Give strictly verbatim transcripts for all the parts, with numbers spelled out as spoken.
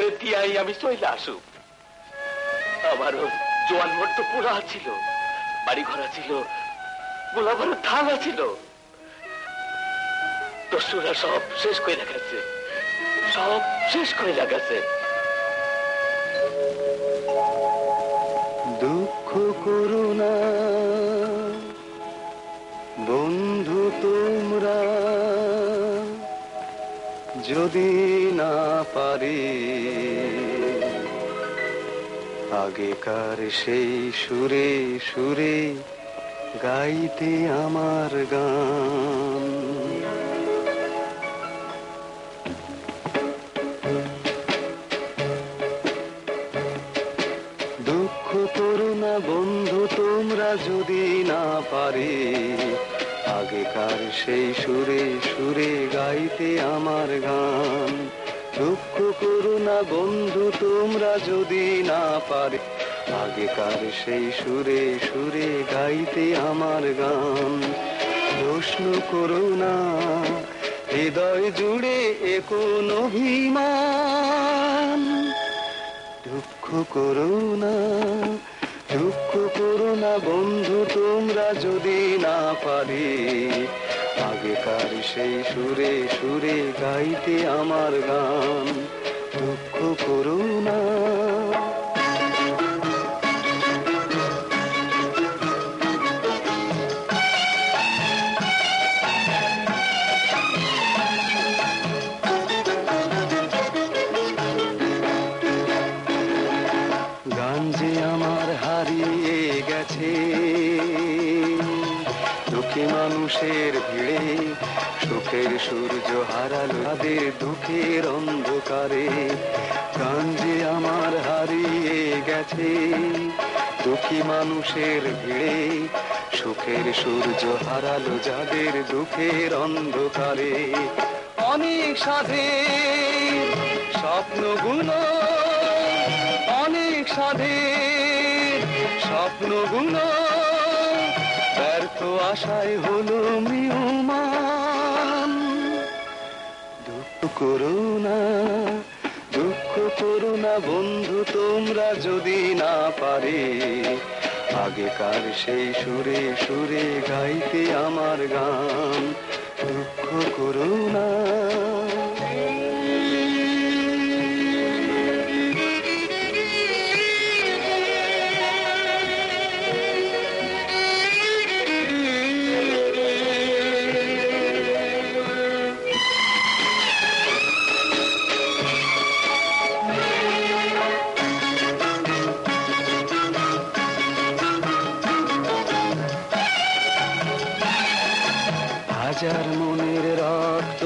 তিয়াই আমি চলে আসু। আমারও জোয়ান মোট তো পুরা ছিল, বাড়ি ঘর ছিল, গোলাভর ধান ছিল, দস্যুরা সব শেষ করে গেছে, সব শেষ করে গেছে। দুঃখ করো না বন্ধু তোমরা, যদি না পারি আগেকার সেই সুরে সুরে গাইতে আমার গান। দুঃখ করো না বন্ধু তোমরা, যদি না পারি আগেকার সেই সুরে সুরে গাইতে আমার গান। দুঃখ করো না বন্ধু তোমরা, যদি না পারি আগেকার সেই সুরে সুরে গাইতে আমার গান। প্রশ্ন করো না হৃদয় জুড়ে এ কোন অভিমান। দুঃখ করো না, দুঃখ করো না বন্ধু তোমরা, যদি না পারি আগেকার সেই সুরে সুরে গাইতে আমার গান। দুঃখ করো না। গান যে আমার হারিয়ে গেছে দুঃখী মানুষের ভিড়ে, সুখের সূর্য হারালো তাদের দুঃখের অন্ধকারে। গান যে আমার হারিয়ে গেছে দুঃখী মানুষের ভিড়ে, সুখের সূর্য হারালো যাদের দুঃখের অন্ধকারে। অনেক সাধের স্বপ্নগুলো, অনেক সাধের স্বপ্নগুলো ব্যর্থ আশায় হলো ম্রিয়মাণ। দুঃখ করো না, দুঃখ করো না বন্ধু তোমরা, যদি না পারি আগেকার সেই সুরে সুরে গাইতে আমার গান। দুঃখ করো না। হাজার মনের রক্ত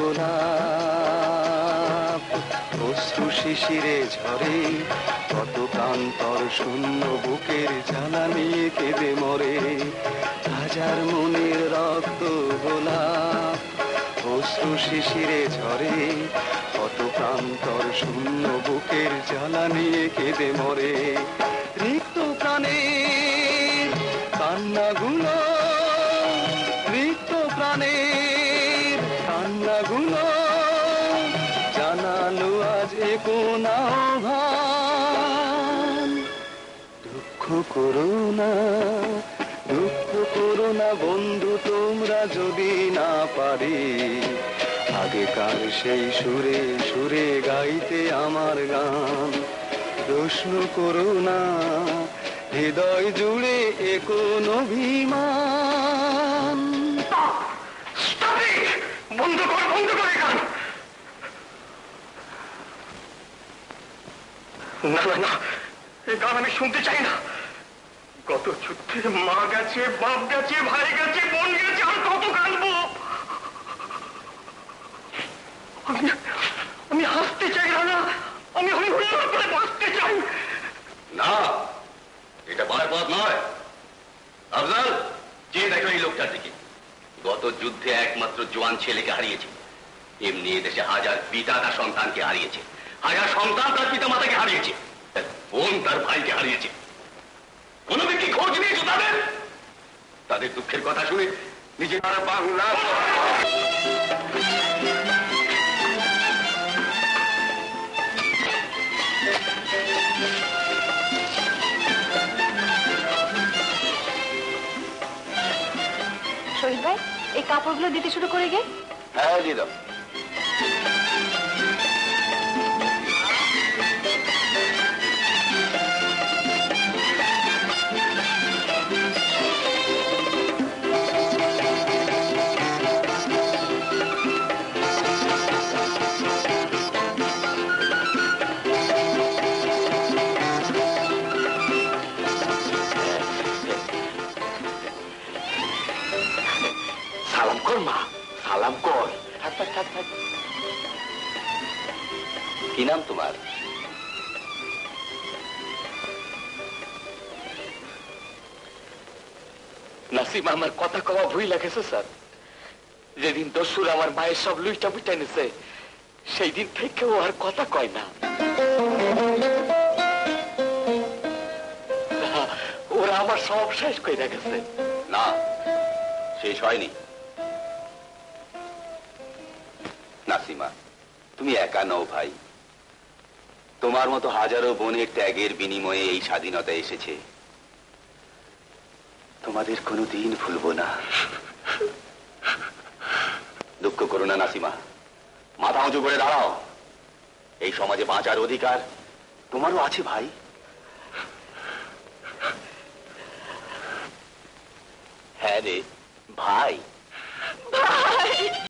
গোলাপ অশ্রু শিশিরে ঝরে, কত প্রান্তর শূন্য বুকের জ্বালা নিয়ে কেঁদে মরে। হাজার মনের রক্ত গোলাপ অশ্রু শিশিরে ঝরে, কত প্রান্তর শূন্য বুকের জ্বালা নিয়ে কেঁদে মরে। রিক্ত প্রাণের কান্নাগুলো, রিক্ত প্রাণের কান্নাগুলো জানালো আজ এ কোন আহ্বান। দুঃখ করো না, দুঃখ করো না বন্ধু তোমরা, যদি না পারি আগেকার সেই সুরে সুরে গাইতে আমার গান। প্রশ্ন করো না হৃদয় জুড়ে এ কোন অভিমান। বন্ধ কর, বন্ধ করে গান। না না না, এই গান আমি শুনতে চাই না। গত যুদ্ধে মা গেছে, বাপ গেছে, ভাই গেছে, বোন গেছে, আর কত কাঁদবো। আমি আমি হাসতে চাই না, আমি হরিহর করে বাঁচতে চাই না। এটা ভয় পথ নয়। আফজাল, চেয়ে দেখো এই লোকটার দিকে। গত যুদ্ধে একমাত্র জোয়ান ছেলেকে হারিয়েছে, এমনি দেশে হাজার পিতা তার সন্তানকে হারিয়েছে, হাজার সন্তান তার পিতা মাতাকে হারিয়েছে, বোন তার ভাইকে হারিয়েছে। কোন ব্যক্তি খোঁজ নিয়েছে তাদের? তাদের দুঃখের কথা শুনে নিজে বাংলা এই কাপড়গুলো দিতে শুরু করে গে। হ্যাঁ দিয়ে দাও। সালাম কর মা, সালাম কর। থাক থাক থাক থাক। কি নাম তোমার? নাসিম আমার কথা কওয়া ভুল লাগেছে স্যার। যেদিন দস্যুর আমার মায়ের সব লুইটা বুইটা নিছে সেই দিন থেকে ও আর কথা কয় না। ওরা আমার সব শেষ করে গেছে। না, শেষ হয়নি। নাসিমা, তুমি একা নও ভাই। তোমার মতো হাজারো বোনের ত্যাগের বিনিময়ে এই স্বাধীনতা এসেছে। তোমাদের কোনোদিন ভুলবো না। দুঃখ করো না নাসিমা, মাথা উঁচু করে দাঁড়াও। এই সমাজে বাঁচার অধিকার তোমারও আছে ভাই। হ্যাঁ রে ভাই।